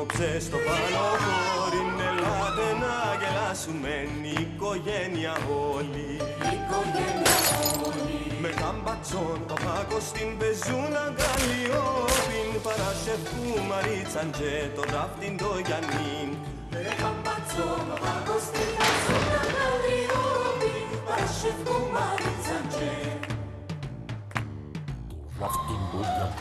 απόψε στο πανοχώρι, ελάτε να γελάσουμε η οικογένεια όλη. Με καμπατσόν το πάκο στην πεζούν αγκαλιόπιν, παρασεφού Μαρίτσαν και το ράφτιν το Γιαννίν. Με καμπατσόν το πάκο στην πεζούν αγκαλιόπιν, παρασεφού Μαρίτσαν και το ράφτιν το Γιαννίν.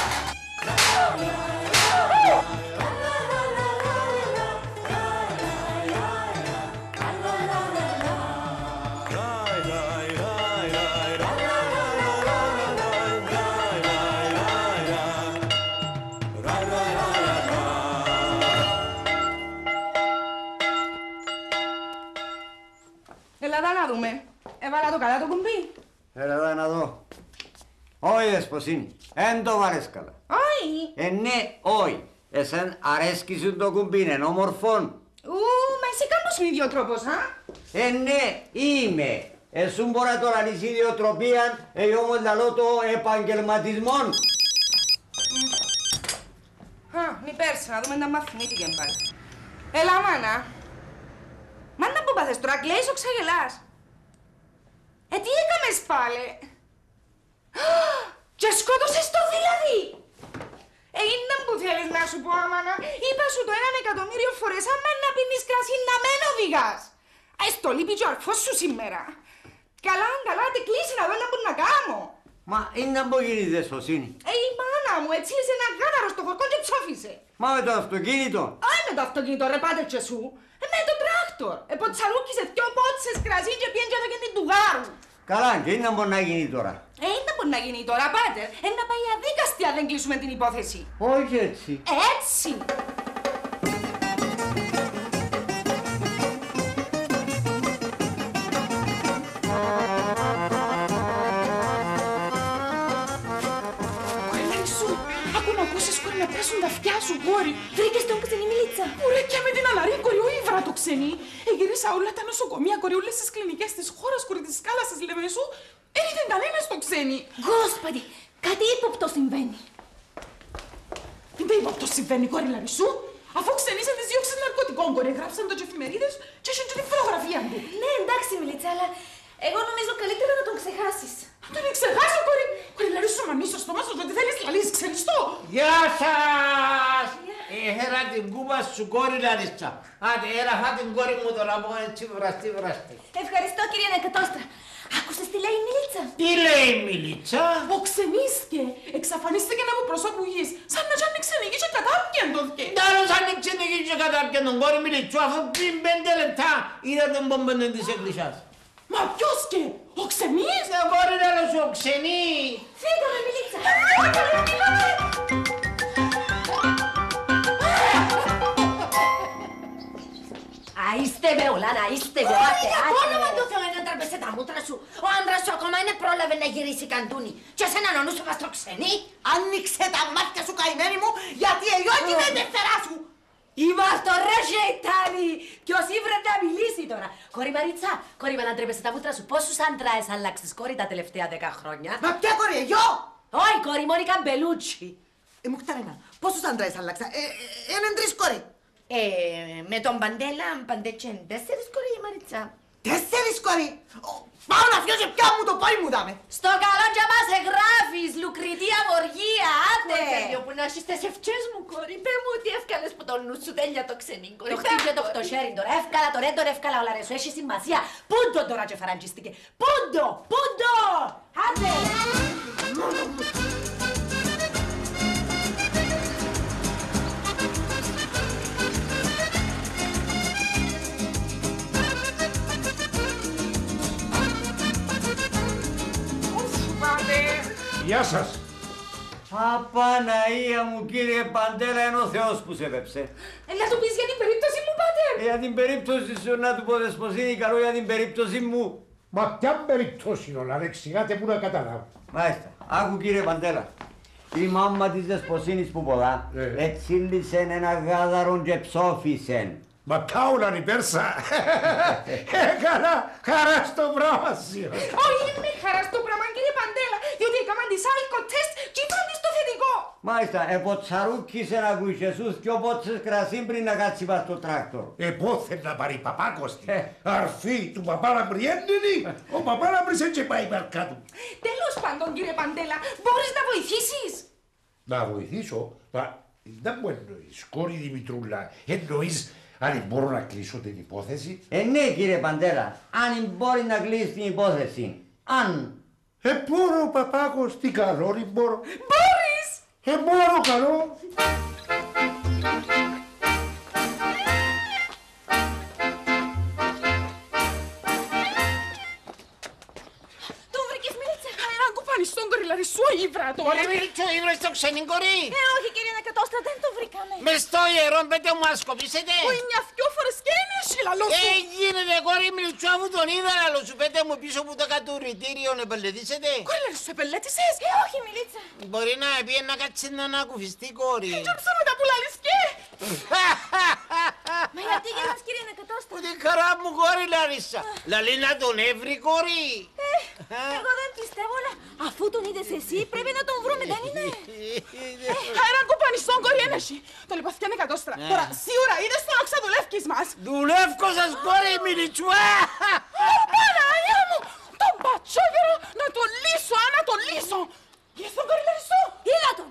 Έλα να δούμε. Έβαλα το καλά το κουμπί. Έλα να δω. Όχι δεσποσίνη. Εν το βάρες καλά. Όχι. Ναι, όχι. Εσέν αρέσκει σου το κουμπί, είναι όμορφον. Μα εσύ κάπως με ιδιοτρόπος, α? Ναι, είμαι. Εσούν μπορεί να το λαλείς ιδιοτροπία, όμως λαλώ το επαγγελματισμόν. Μη πέρσε, να δούμε να μαθημίτηκε πάλι. Έλα, μάνα. Μάνα που πάθες τώρα, κλαίεις ο ξαγελάς. Τι έκαμες πάλι. Και σκότωσες το δηλαδή. Είναι που θέλεις να σου πω, αμάνα. Είπα σου το 1.000.000 φορές, άμα να πίνεις κρασί να μεν οδηγάς. Στο λείπει και ο αρφός σου σήμερα. Καλά, τι κλείσει να δω να μπορεί να κάνω. Μα είναι να μπορεί γίνει δεσποσίνη. Η μάνα μου έτσι είσαι ένα γάναρο στο χορκό και ψόφισε. Μα με το αυτοκίνητο. Όχι με το αυτοκίνητο ρε πάτε και σου. Με το τράκτορ. Ποτσαλούκησε δυο πότσες κρασί και πήγαινε και εδώ του γάρου. Καλά, και είναι να μπορεί να γίνει τώρα. Είναι να μπορεί να γίνει τώρα, πάτερ. Να πάει αδίκαστη αν δεν κλείσουμε την υπόθεση. Όχι έτσι. Έτσι. Να πρέσουν τα αυτιά σου, κόρη. Βρήκες τον ξενή μιλίτσα. Ουρέκια με την αλαρή, κόρη, ο Ήβρα το ξενή. Εγυρίσα όλα τα νοσοκομεία, κόρη, όλες τις κλινικές της χώρας, κόρη, της σκάλας της Λεμεσού. Δεν είδε κανένας το ξενή. Γόσπαντι, κάτι ύποπτο συμβαίνει. Τι ύποπτο συμβαίνει, κόρη Λαρισού. Αφού ξενήσαν τις διώξεις ναρκωτικών, κόρη, γράψαν το και εφημερίδες και έχουν και τη φωτογραφία του. Ναι, εντάξει, μιλίτσα, αλλά εγώ νομίζω καλύτερα να τον ξεχάσεις. Να τον ξεχάσω, κόρη. Κόρη Λαρισού, μα μη στο στόμα σου, ότι θέλεις λαλείς, ξενιστό. Γεια σας! Έχερα την κούπα σου, κόρη Λαρίσσα. Άντε, έλα την κόρη μου τώρα που έτσι βραστή. Ευχαριστώ, κύριε Νεκατόστρα. Άκουσες τι λέει η Μιλίτσα. Τι λέει η Μιλίτσα? Οξενίστηκε. Εξαφανίστηκε από πρόσωπου γης. Σαν να τζάνει ξενική και κατάπιαν το δκε. Τέλος αν ξενική και κατάπιαν τον κόρη Μιλίτσου, αφού πριν 5 λεπτά είδα τον πομπέντον της εκκλησιάς. Μα ποιος και, ο ξενής? Ναι, κόρη να σου, ο ξενή. Φύγαμε, Μιλίτσα. Είστε με όλα, να είστε με όλα. Για το όνομα του Θεού να τραπεζέ τα μούτρα σου. Ο άντρας σου ακόμα είναι πρόλαβε να γυρίσει καντούνι. Και εσένα νονού σου πας το ξενή. Άνοιξε τα μάτια σου, καημένη μου, γιατί εγιώτη με δευτερά σου. Είμαστε ρε σεϊτάνοι. Ποιος ήβρε να μιλήσει τώρα. Κόρη Μαρίτσα, κόρη με να τρέπεσαι τα μούτρα σου. Πόσους άντραες αλλάξεις, κόρη, τα τελευταία 10 χρόνια? Μα ποια κόρη, εγιώ. Όχι, κόρη, Μόνικα Μπελούτσι. Μουχταρένα, πόσους άντραες αλλάξα? Έναν 3 κόρη. Με τον Παντέλα, Παντέτσεν, 4 κόρη, Μαρίτσα. 4 κόρη. Πάω να φιώσω πια μου το πόη μου δάμε. Στο καλό και μας εγγράφεις, Λουκριτία Βοργία, άντε. Μωρκαλιό που να έχεις τις ευχές μου, κόρη. Πέ μου ότι εύκαλες που τον νου σου τέλεια το ξενή, κόρη. Το χτύπησε το χτωσέρι τώρα, εύκαλα το ρέντο, εύκαλα όλα ρε σου, έχει σημασία. Πούντο τώρα και φαραντζίστηκε. Πούντο, άντε. Γεια σας. Απαναία μου, κύριε Παντέλα, είναι ο Θεός που σε βέψε. Να του πεις για την περίπτωση μου, πάτερ. Για την περίπτωση σου να του πω δεσποσίνη, καλό για την περίπτωση μου. Μα ποια περίπτωση όλα, ρε, εξηγάτε που να καταλάβω. Μάλιστα, άκου κύριε Παντέλα. Η μάμα της δεσποσίνης που ποδά ετσίλησεν ένα γάδαρον και ψόφισεν. Μα κάουλαν η Πέρσα. Έκανα χαρά στο πράγμα σου. Όχι, είναι χαρά στο πράγμα, κύριε Παντέλα, διότι έκαναν τις άλκο τεστ και είπαν της το θετικό. Μάλιστα, εποτσαρούκησε να ακούεις εσούς κι όποτσες κρασί πριν να κάτσει πας στο τράκτορ. Πόθε να πάρει Παπάκοστη. Αρφή του Παπάλαμπρη έντενη, ο Παπάλαμπρης έτσι πάει παρκά του. Τέλος πάντων, κύριε Παντέλα, μπορείς να βοηθήσεις. Να βοηθήσω, δεν μου εννοείς, κόρη Δημητρούλα, εννοείς αν μπορώ να κλείσω την υπόθεση. Ναι, κύριε Παντέλα, αν μπορεί να κλείσει την υπόθεση. Αν. Μπορώ, Παπάκοστη, καλό, μπορώ. Μπορείς. Μπορώ, καλό. Τον βρήκες, Μίλητσα? Έναν κουπάνι στον κοριλάρι σου, Ήβρα τώρα. Ωραία, Μίλητσα, ο Ήβρας στο ξενικορί. Όχι, κύριε Νεκατόστρα, δεν το βρήκαμε. Μες στο ιερό πέτε μου ασκοπήσετε. Όχι μια-δυο φορές και είναι σύλλαλό σου. Γίνεται κόρη Μιλτσού, αφού τον είδα λαλό σου πέτε μου πίσω που το κατουρητήριο να επελετήσετε. Κοριλάρι σου επελέτησες? Όχι, Μιλίτσα. Μπορεί να πει να κάτσει να ανακουφιστεί κόρη. Και ψέματα που λαλείς και. Μα γιατί για μας, κύριε Νεκατόστρα? Ούτε χαρά μου κόρη Λαρίσα. Λαλή να τον έβρει κόρη. Εγώ δεν πιστεύω, αλλά αφού τον είδες εσύ πρέπει να τον βρούμε, δεν είναι? Έναν κουπάνι στον κορί ένεση. Το λιπαθήκε Νεκατόστρα. Τώρα σίγουρα είδες τον όξα δουλεύκης μας. Δουλεύκω σας κόρη Μιλιτσού. Παναγιά μου, τον πατσόγερο να τον λύσω, να τον λύσω. Είδες τον κοριλάρι σου? Είδα τον.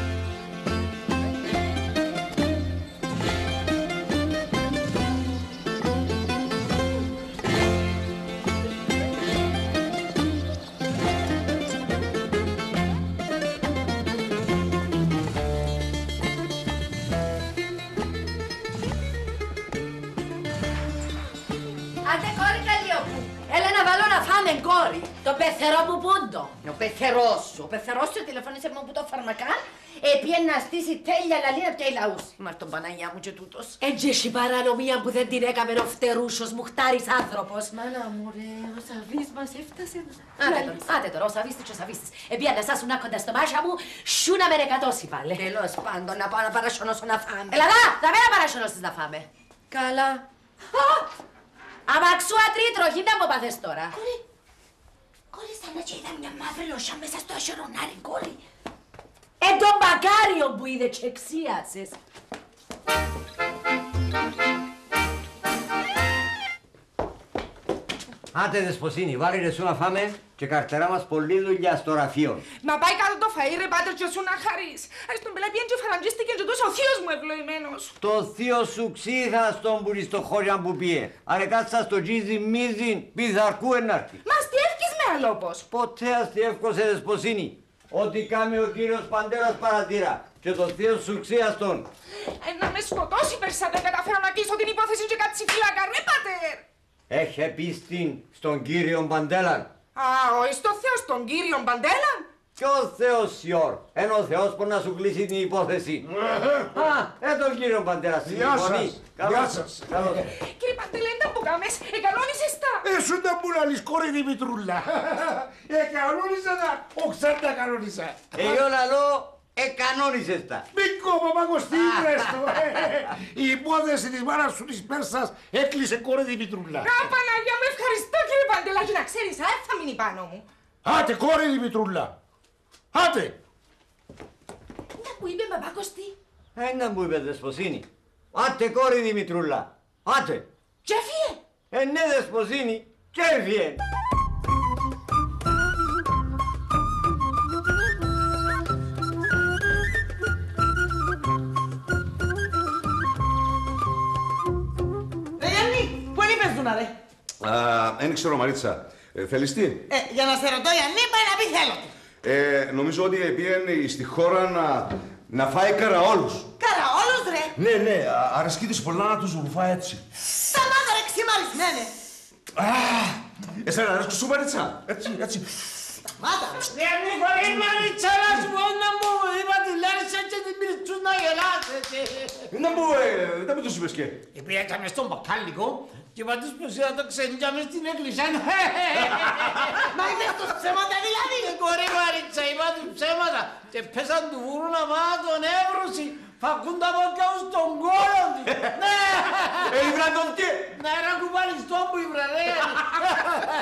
Άντε κόρη Καλλιόπου, έλα να βάλω να φάμε κόρη. Το πεθερό μου πούντο. Ο πεθερός σου τηλεφώνησε μου που το φαρμακά. Έπιε να στήσει τέλεια λαλίνα πια η λαούς. Μα τον Παναγιά μου και τούτος. Έτσι έχει παρανομία που δεν την έκαμε ο φτερούσος μου χτάρης άνθρωπος. Μάνα μου ρε, ο Σαβής μας έφτασε. Άντε τώρα, ο Σαβής της και ο Σαβής της. Έπια να στάσουν άκοντα στο μάσα μου, σου να με ρεκατώσει πάλι. Τέλος πάντων, να πάω να παρασιωνώσω να φάμε. Έλα δα, θα με να παρασιωνώσεις να φάμε. Καλά. Αμαξούα τρίτροχη, δεν μου πάθες τώρα. Κόρη, σαν να και είδα μια μαύρη λοσιά μέσα στο ασιρονάρι, κόρη. Τον μπακάριο που είδε και εξίασες. Άντε Δεσποσίνη, βάλε ρε σου να φάμε και καρτερά μας πολλή δουλειά στο ραφείο. Μα πάει κάτω το φαΐ ρε πάτερ και σου να χαρείς. Ας τον πελά πιέν και φαραντζίστηκε και τόσο ο θείος μου ευλογημένος. Το θείο σου ξύχα στον πουλί στο χώρια που πιέ. Άρε κάτσα στο τζίζι μίζιν πειθαρκού ενάρτη. Μα αστιεύκεις με αλόπος. Ποτέ αστιεύκωσε Δεσποσίνη. Ό,τι κάνει ο κύριος Παντέρας παρατήρα και το θείο σου ξύχαστον. Να με σκοτώσει πέρσι δεν καταφέρω να κλείσω την υπόθεση και κάτσει φυλάκα ρε πάτερ. Έχει πίστην στον κύριο Παντέλαν. Α, όχι στο Θεό, στον κύριο Παντέλαν. Ποιος Θεός σιόρ, ενώ ο Θεός μπορεί να σου κλείσει την υπόθεση. Τον κύριο Παντέρα, Γεια σας, γεια σας. Κύριε Παντέλα, δεν τα που κάμες, εκανόνισες τα. Σου τα που λαλείς κόρη Δημητρούλα. Κανόνισα τα, οξάν τα κανόνισα. Εγώ λαλώ, κανόνισες τα. Μίκο Παπακωστή, πρέστο. Η υπόθεση της μάνας σου της Πέρσας έκλεισε κόρη Δημητρούλα. Παναγιά μου, ευχαριστώ κύριε Παντέλα και να ξέρεις, θα μείνει πάνω μου. Άτε κόρη Δημητρούλα. Άτε. Να που είπε Παπάκοστη. Να μου είπε Δεσποσίνη. Άτε κόρη Δημητρούλα. Άτε. Και έφυγε. Ναι Δεσποσίνη. Και έφυγε. Ρε Γιάννη, πού είναι η πεζούνα ρε? Δεν ξέρω Μαρίτσα. Θέλεις τι? Για να σε ρωτώ Γιάννη, πάει να πει θέλω. Νομίζω ότι πήγαινε στη χώρα να φάει καραόλους. Καραόλους ρε. Ναι, αρέσκει της πολλά να τους ρουφάει έτσι. Σταμάτα ρε ξυμαρισμένε. Εσένα αρέσκει σου Μαρίτσα. Έτσι. Σταμάτα ρε. Γιάννη χωρί Μαρίτσα να σου πω να μου είπα τη Λάρισα και την Μιλτσού να γελάσετε. Δεν μου τους είπες και. Πήγαμε στον μπακάλικο και είπα τους πως είδα το ξενιάμε στην εκκλησία. Μα είπες τους ψέματα δηλαδή. Κορή Μαρίτσα, είπα τους ψέματα και πέσαν του βούρου να μάθω τον έβρωση. Φακούν τα πόδια μου στον κόλλο του. Ήβρα τον τι? Να ένα κουπαλιστό που ήβρα ρε.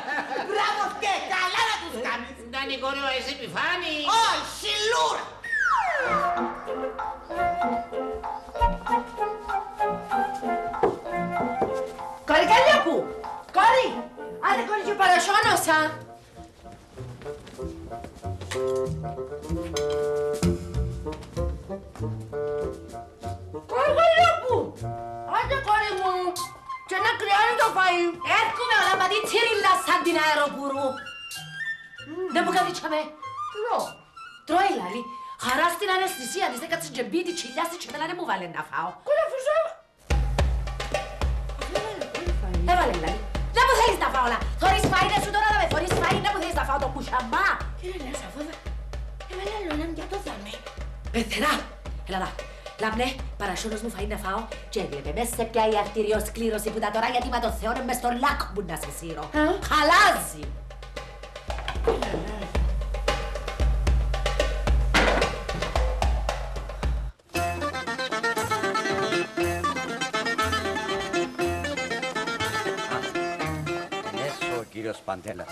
Μπράβο και καλά να τους κάνεις. Ήταν η κόρη μου εσύ επιφάνη. Όχι, λούρα. Κόρη Καλλιόπου! Κόρη! Άντε κόρη και παρασώνωσα! Κόρη Καλλιόπου! Άντε κόρη μου! Και να κρυώνει το φαΐ! Έρχομαι όλα μα τη τσιρίλα σαν την αεροπουρού! Δεν μου καβίτσαμε! Τρώει λάλη! Χαρά στην αναισθησία της έκατσε και μπίτι τσιλιάστη και μέλα δεν μου βάλε να φάω! Κόρη αφού έβαλε λάλη! Δεν μου θέλεις να φάω όλα! Θωρείς φαΐ ρε σου τώρα να με θωρείς φαΐ! Δεν μου θέλεις να φάω το κουσαμπά! Κύριε Λέσσα αφού έβαλε άλλο έναν για το δάμε! Πεθερά! Έλα δά! Λάμπνε, παρασόνος μου φαΐ να φάω και έβλεπε μες σε πια η αρτηριοσκλήρωση που τα τώρα γιατί μα το θεώρε μες στο λάκ μου να σε σύρω. Χαλάζει! Έσω ο κύριος Παντέλας.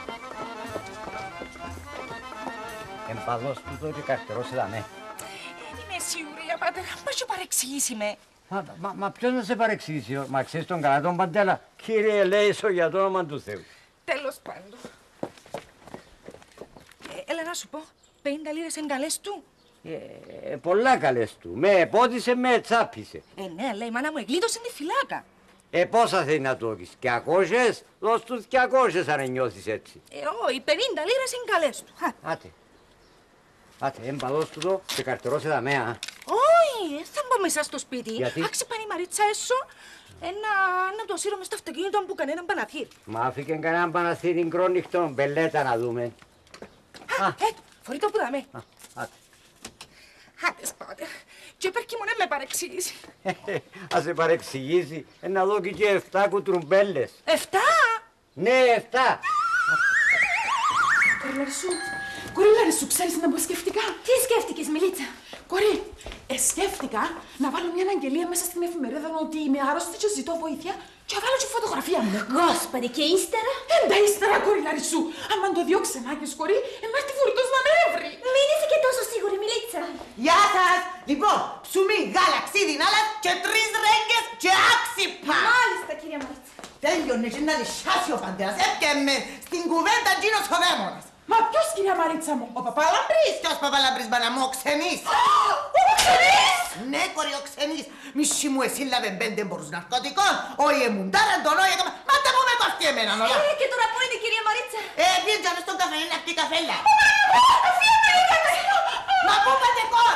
Εμπαλός του το και καρτερός εδαμε. Είμαι σίγουρη, πατέρα, μας και παρεξηγήσει με. Μα ποιος να σε παρεξηγήσει, μα ξέρεις τον καλά τον Παντέλα. Κύριε Λέησο, για το όνομα του Θεού. Τέλος πάντων. Έλα να σου πω, 50 λίρες είναι καλές του. Πολλά καλές του. Με επότισε, με τσάπισε. Ναι, λέει, η μάνα μου εγκλείδωσε τη φυλάκα. Πόσα θέλει να το έχεις, 200, δώσ' του 200 αν νιώθεις έτσι. Όχι, 50 λίρες είναι καλές του. Άτε, εμπαλός του το και καρτερός εδαμε, α. Όχι, θα μπω μέσα στο σπίτι. Γιατί? Άξιπαν η Μαρίτσα έσω να το σύρω μες στο αυτοκίνητο που κανέναν παναθύρ. Μα άφηκε κανέναν παναθύριν κρόνιχτον, μπελέτα να δούμε. Φορεί το που δαμε. Άτε. Άντε σπάτε. Και πέρκει μου να με παρεξηγήσει. Ας σε παρεξηγήσει, να δω και 7 κουτρουμπέλες. 7! Ναι, 7. Κορή Λαρισσού, ξέρεις να μου σκεφτικά. Τι σκέφτηκες, Μιλίτσα? Κορή, σκέφτηκα να βάλω μια αναγγελία μέσα στην εφημερίδα ότι είμαι άρρωστη και ζητώ βοήθεια και να βάλω και φωτογραφία μου. Γόσπαδη, και ύστερα? Τα ύστερα, κορή Λαρισσού. Άμα το δυο ξενάκες, κορή, να έρθει φορητός να με έβρει. Μην είσαι και τόσο σίγουρη, Μιλίτσα. Γεια σας! Λοιπόν, ψουμί, γάλα, ξύδι, νάλας και 3 ρέγγες και άξιπα! Μάλιστα, κυρία Μαρίτσα. Τέλειωνε και να λυσιάσει ο Παντέρας, έπιαμε στην κουβέντα γίνος ο δαίμονας. Μα ποιος, κυρία Μαρίτσα μου, ο Παπαλαμπρής? Ποιος Παπαλαμπρής, μπανα μου, ο Ξενής. Ο Ξενής! Ναι, κορί, ο Ξενής. Μισή μου εσύλλαβε 5 εμπορούς ναρκωτικών, όχι εμουντάραν τον όχι έκαμα. Μα τα πούμε κοφτεί εμένα, όλα. Και τώρα πού είναι η κυρία Μαρίτσα? Πήγαμε στον καφέ, να πει καφέλα. Μα πού πάτε κόρ!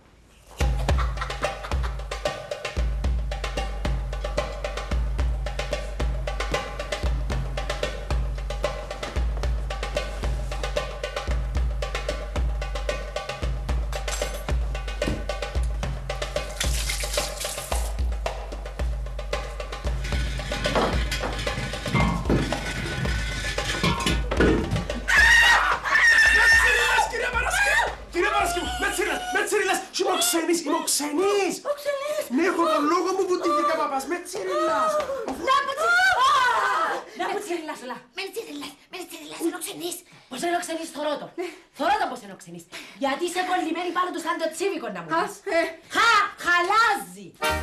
Είμαι ο Ξενής! Ο Ξενής! Ναι, έχω τον λόγο μου που τύχηκα παπάς με τσιριλάς! Να μου τσιριλάς όλα! Με τσιριλάς, είναι ο Ξενής! Πώς είναι ο Ξενής, θωρώ το! Θωρώ το πώς είναι ο Ξενής! Γιατί είσαι κολλημένη πάνω του σαν το τσίβικο να μου πεις! Χαλάζει!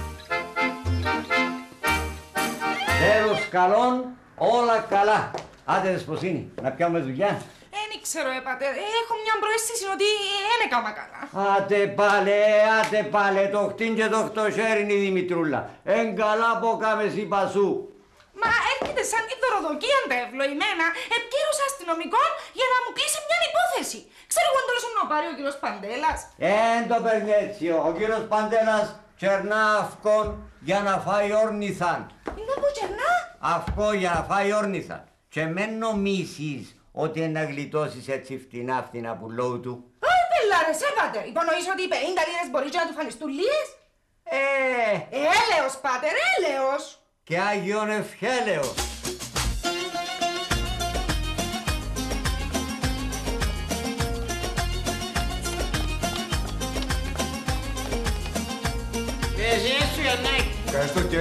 Τέλος καλών, όλα καλά. Άντε Δεσποσίνη, να πιάμε δουλειά. Δεν ξέρω, πατέρα. Έχω μια προαίσθηση ότι δεν έκανα καλά. Άτε πάλε, το χτίν και το χτωσέριν η Δημητρούλα. Εν καλά που κάμες η πασού. Μα έρχεται σαν τη δωροδοκία τα ευλογημένα, επικύρωση αστυνομικών για να μου κλείσει μια υπόθεση. Ξέρω εγώ εντός να πάρει ο κύριος Παντέλας. Το παίρνει έτσι, ο κύριος Παντέλας τσερνά αυκόν για να φάει όρνηθαν. Είναι που τσερνά? Αυκό για να φάει όρνηθαν. Και μεν νομίσεις ότι να γλιτώσεις έτσι φτηνά πουλόου του. Πελάρε, σε πάτερ. Υπονοείς ότι οι 50 λίρες μπορεί και να του φανιστούν λίες? Έλεος, πάτερ, έλεος. Και Άγιον Ευχέλεος. Εσύ, Ιωαννάκη. Ευχαριστώ και.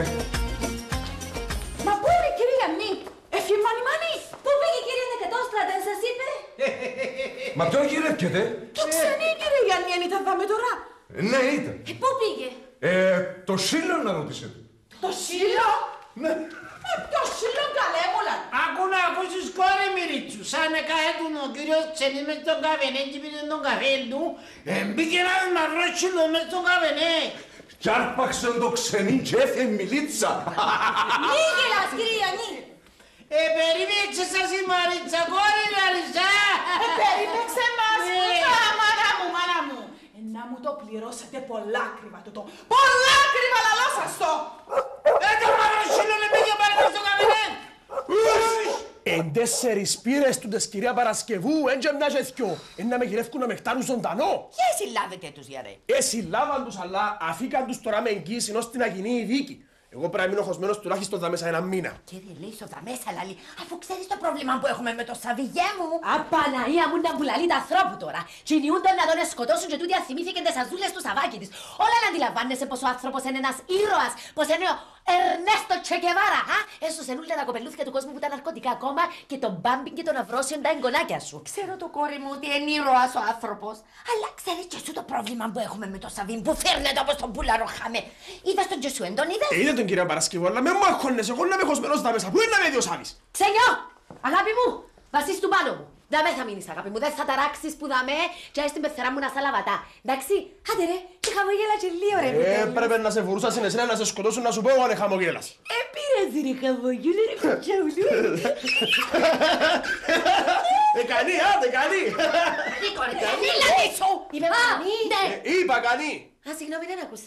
Μα πού είναι η κυρία Νίκ? Έφυγε μάνι. Πού πήγε η κυρία Νεκατόστρα, δεν σας είπε? Μα ποιον γυρεύκεται? Το ξενή, κύριε Γιάννη, αν ήταν δάμε τώρα. Ναι, ήταν. Πού πήγε? Το σύλλο να ρωτήσετε. Το σύλλο? Ναι. Ποιο σύλλο καλέ μου λα. Άκου να ακούσεις κόρη Μυρίτσου, σαν εκαέτουν ο κύριος Ξενής μες στον καφενέ και πήρε τον καφέ του, μπήκε ένα μαυρότσιλο μες στον καφενέ. Κι άρπαξαν το Ξενή και έφυγε μιλίτσα. Μη γελάς, κύριε Γιάννη. Περίμεξε σας η Μαρίτσα, κόρη Λαριζά. Περίμεξε μας, μάνα μου. Να μου το πληρώσετε πολλά ακριβά τούτο. Πολλά ακριβά, λαλό σας το. Το μαυρότσιλο να πήγε πάλι μες στον καφενέ. Εν 4 πύρες τούτες, κυρία Παρασκευού, εν και μια και θκυο. Εν να με γυρεύκουν να με χτάνουν ζωντανό. Και συλλάβετε τους, γιαρέ. Συλλάβαν τους, αλλά αφήκαν τους τώρα με εγγύηση ώστε να γίνει η δίκη. Εγώ πρέπει να μείνω χωσμένος τουλάχιστον τα μέσα 1 μήνα. Κύριε, λέει στο μέσα, λαλή, αφού ξέρεις το πρόβλημα που έχουμε με το Σαββιγέ μου. Απαναία μου να βουλαλεί τα ανθρώπου τώρα. Κινιούνταν να τον σκοτώσουν και τούτοι αθυμήθηκαν τις αζούλες του Σαββάκι της. Όλα να αντιλαμβάνεσαι πως ο άνθρωπος είναι ένας ήρωας, πως είναι ο Ερνέστο Τσεκεβάρα. Έσωσε όλα τα κοπελούθια του κόσμου που ήταν ναρκωτικά ακόμα και τον μπάμπινγκ και τον αυρόσιον τα εγγονάκια σου. Ξέρω το κόρη μου ότι είναι ήρωας ο άνθρωπος. Αλλά ξέρεις και εσύ το πρόβλημα που έχουμε με το Σαββίν που φέρνεται όπως τον πουλαρο χάμε. Είδες τον Τζεσουέν, τον είδες? Είδε τον κυρία Παρασκευού, αλλά με μου αγχώνεσαι, εγώ να είμαι χωσμένος τα μέσα. Πού είναι να με δει ο Σάβης? Ξενιό! Αγάπη μου! Βασίσου του πάνω μου! Δαμέ θα μείνεις αγάπη μου, δεν θα ταράξεις που δαμέ και άι στην πεθερά μου να σαλαβατά. Εντάξει, άντε ρε, και χαμογέλα και λίγο ρε που Πρέπει να σε βουρούσα στην εσένα να σε σκοτώσουν να σου πω αν χαμογέλας. πήραζε ρε χαμογέλα ρε κουτσαουλού. Κανεί, άντε κανεί. Νίκο ρε, μιλάτε σου! Είμαι κανεί! Είπα κανεί. Α, συγγνώμη, δεν άκουσα.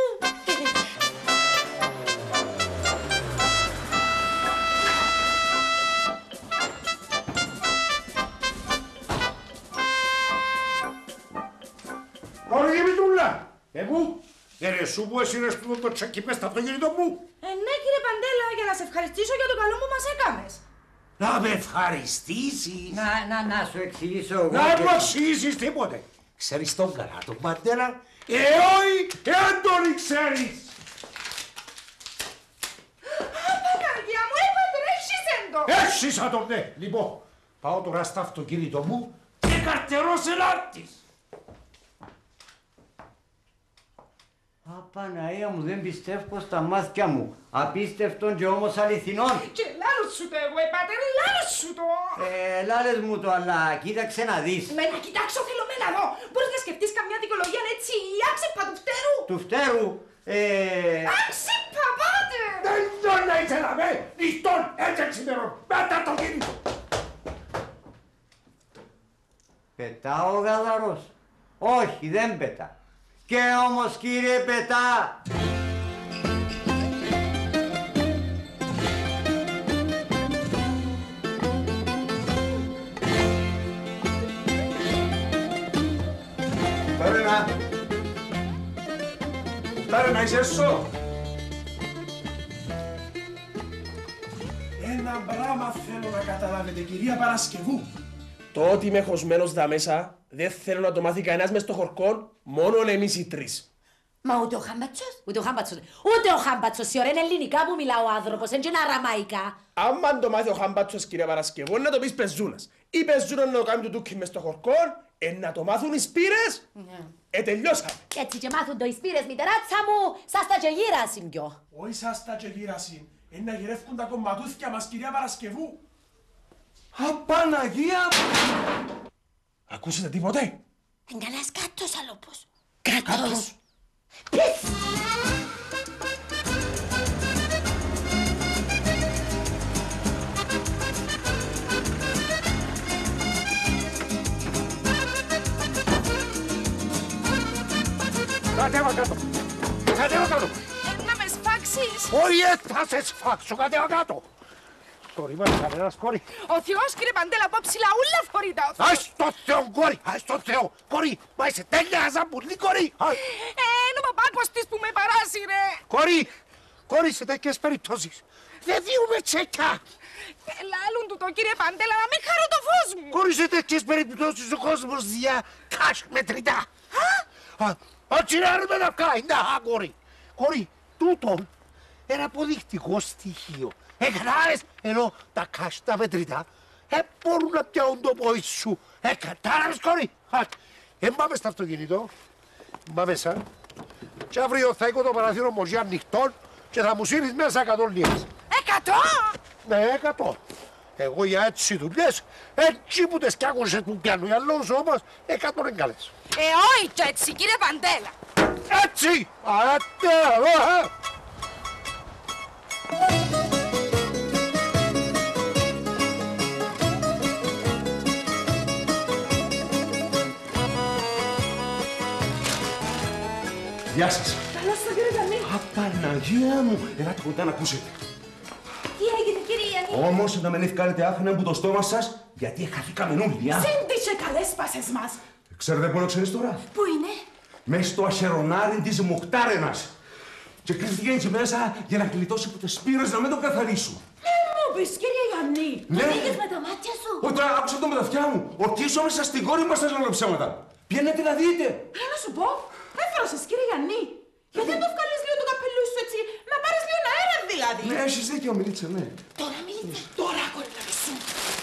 Κόρη Δημητρούλα! Πού! Ρε σου που έσυρες το τσακί μες στο αυτοκίνητο μου! Ναι, κύριε Παντέλα, για να σε ευχαριστήσω για το καλό που μας έκαμες. Να με ευχαριστήσεις! Να σου εξηγήσω εγώ. Να μου εξηγήσεις τίποτε! Ξέρεις τον καλά τον Παντέλα? Όχι, εάν τον ξέρεις! Παναγία μου, έπαντρε, το. Έχισαν τον, ναι! Λοιπόν, πάω τώρα στο αυτοκίνητο μου και καρτερός ελάτης! Παναία μου, δεν πιστεύω στα μάτια μου. Απίστευτον και όμως αληθινόν. Και λάλλον σου το εγώ, πατέρα, λάλλον σου το. Λάλες μου το, αλλά κοίταξε να δεις. Με να κοιτάξω θέλω με να δω. Μπορείς να σκεφτείς καμιά δικολογία έτσι άξεπα του φτέρου. Του φτέρου, Άξεπα, πάτε. Δεν τον να ήθελα με, νυχτών, έτσι ξημερών, μετά το κίνητο. Πετάω ο γαδαρός. Όχι, δεν πετά. Και όμως κύριε πετά. Φτάρε να είσαι έσω. Ένα πράγμα θέλω να καταλάβετε, κυρία Παρασκευού. Το ότι είμαι χωσμένος δα μέσα, δεν θέλω να το μάθει κανένας μες στο χορκόν, μόνον εμείς οι τρεις. Μα ούτε ο Χάμπατσος, ούτε ο Χάμπατσος, η ώρα είναι ελληνικά που μιλά ο άνθρωπος, είναι και ένα ραμαϊκά. Άμα το μάθει ο Χάμπατσος, κυρία Παρασκευού, να το πεις πεζούνας. Ή πεζούνα να το κάνει το τούκι μες στο χορκόν, να το μάθουν οι σπήρες, τελειώσαμε. Έτσι και μάθουν το οι σπήρες, μητεράτσα μου, σας τα και γύρασιν πιο. Όχι σας τα και γύρασιν, να γυρεύκουν τα κομματούθια μας, κυρία Παρασκευού. Απαναγία! Ακούσετε τίποτε? Εγκαλάς κάτος, αλόπος. Κάτος. Πες! Κατέβα κάτω! Κατέβα κάτω! Να με σφάξεις. Όχι, θα σε σφάξω, κατέβα κάτω! Κόρη, μας κανένας, κόρη. Ο Θεός, κύριε Παντέλα, από ψηλά ούλα φορείται. Ας το Θεό, κόρη, ας το Θεό, κόρη, μα είσαι τέλεια ζαμπουλή, κόρη. Είναι ο παπάκος της που με παράσυρε. Κόρη, σε τέτοιες περιπτώσεις, δεν διούμε τσέκια. Λάλλον του το, κύριε Παντέλα, να μην χαρώ το φως μου. Κόρη, σε τέτοιες περιπτώσεις ο κόσμος διά κաշ μετρητά. Έτσι να ρούμε να βγάλει, να, κόρη. Κόρη, τούτον είναι αποδεικτικό στοιχείο. Εγνάρες, ενώ τα κաշ τα μετρητά μπορούν να πιάουν το πόη σου. Κατάλαβες, κόρη. Πάμε στο αυτοκίνητο. Πάμε μέσα. Και αύριο θα έχω το παραθύρο μοζιά ανοιχτό και θα μου σύρεις μέσα 100 λίρες. 100! Ναι, 100. Εγώ για έτσι δουλειές, έτσι που τις κιάκωσες που πιάνω. Για λόγους όμως, 100 είναι καλές. Όχι κι έτσι, κύριε Παντέλα. Έτσι! Γεια σας. Καλώς το κύριε Γιάννη. Απαναγία μου. Ελάτε κοντά να ακούσετε. Τι έγινε, κύριε Γιάννη? Όμως να μην ευκάλετε άφηνα από το στόμα σας, γιατί χαθήκαμε όλοι. Σύντησε καλές πάσες μας. Ξέρετε πού να ξέρεις τώρα? Πού είναι? Μες στο ασερονάρι της Μοκτάρενας. Και κρύφτηκε έτσι μέσα για να γλιτώσει από τις σπήρες να μην τον καθαρίσουν. Μου πεις, κύριε Γιάννη. Ναι. Το είδες με τα μάτια σου? Όταν άκουσα το με τα αυτιά μου, ορκίσω μέσα στην κόρη μας σας λέω ψέματα. Πιένετε να δείτε. Να σου πω, έφερωσες, κύριε Γιάννη. Γιατί δεν το βγάλεις λίγο το καπελούι σου έτσι, να πάρεις λίγο αέρα δηλαδή. Ναι, έχεις δίκιο, Μιλίτσα, ναι. Τώρα Μιλίτσα, τώρα κορίτσι σου.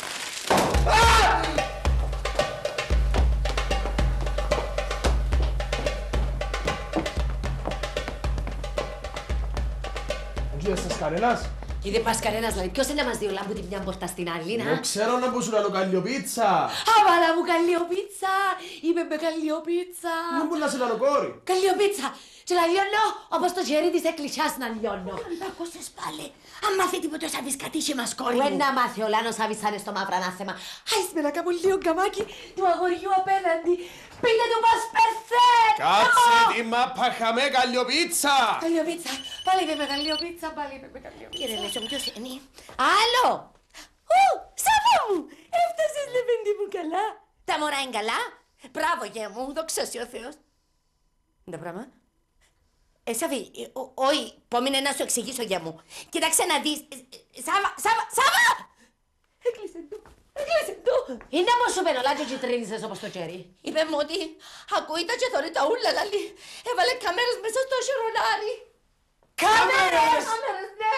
Σας κανένας. Κύριε Πασκαρένας, δηλαδή, ποιος είναι να μας διολά από τη μια πόρτα στην άλλη, να? Εγώ ξέρω να πω σου λαλό καλλιοπίτσα. Αβαλά μου καλλιοπίτσα, είπε με καλλιοπίτσα. Δεν μπορεί να σε λαλό κόρη. Καλλιοπίτσα, και να λιώνω όπως το χέρι της εκκλησιάς να λιώνω. Αν τα ακούσες πάλι, αν μάθει τίποτε ο Σαβής κατήχε μας κόρη μου. Να μάθει ο Λάνος Σαβής θα είναι στο μαύρο ανάθεμα. Άις με να κάνω λίγο γκαμάκι του αγοριού απέναντι. Πείτε του πως περθέ! Κάτσε τη μάπα χαμέ καλλιοπίτσα. Καλλιοπίτσα, πάλι είπε με καλλιοπίτσα, πάλι είπε με καλλιοπίτσα. Κύριε Λέσο, ποιος είναι? Άλλο! Σάβα μου! Έφτασες λεβέντη μου καλά. Τα μωρά είναι καλά. Μπράβο γε μου, δόξα σοι ο Θεός. Είναι το πράγμα. Σάβη, όχι, πόμεινε να σου εξηγήσω γε μου. Κοίταξε να δεις. Σάβα! Έκλεισε το. Έκλεισε το. Είναι όμως σου πενολάκι και τρίνησες όπως το χέρι. Είπε μου ότι ακούει τα και θωρεί τα ούλα λαλή. Έβαλε κάμερες μέσα στο χερονάρι. Κάμερες! Κάμερες, ναι.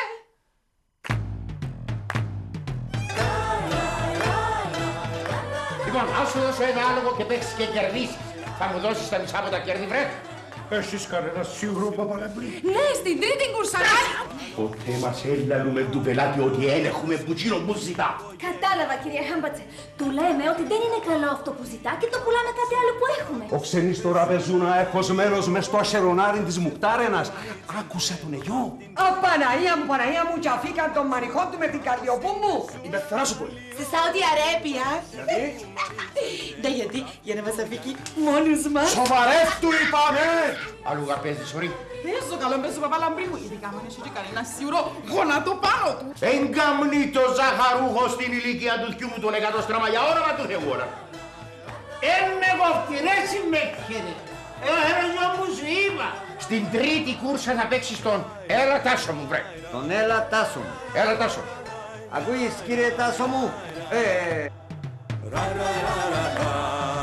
Λοιπόν, ας σου δώσω ένα άλογο και παίξεις και κερδίσεις. Θα μου δώσεις τα μισά από τα κέρδη, βρε. Εσείς κανένα σίγουρο, Παπαλαμπρή. Ναι, στην τρίτη κουρσανά. Ποτέ μας έλαλουμε του πελάτη ότι έχουμε πουτσίνο που ζητά. Κατάλαβα, κύριε Χάμπατσε. Του λέμε ότι δεν είναι καλό αυτό που ζητά και το πουλάμε κάτι άλλο που έχουμε. Ο ξενής τώρα πεζούνα ερχοσμένος μες στο ασερονάρι της Μοκτάρενας. Άκουσα τον εγιό. Παναγία μου, κι αφήκαν τον μαριχό του με την Καλλιοπού μου. Είπε θα σου πω. Στη Σαούδη Αρέμπια. Ναι, γιατί, για να μας αφήκει μόνους μας. Σοβαρεύτου είπαμε! Αλούγα παίζεις, ωρί. Παίζω καλό με σου Παπαλαμπρή μου, ειδικά αν έχει και κανένα σίγουρο γονάτο πάνω του. Εγκαμνεί το ζαχαρούχο στην ηλικία του θκιού μου τον 100 στραμμα για όνομα του Θεού ώρα. Με κοφτηρές με χέρι. Εγώ μου σου είπα. Στην τρίτη κούρσα θα παίξεις τον Έλα Τάσο μου, βρε. Τον Έλα Τάσο μου. Έλα Τάσο. Ακούεις, κύριε Τάσο μου.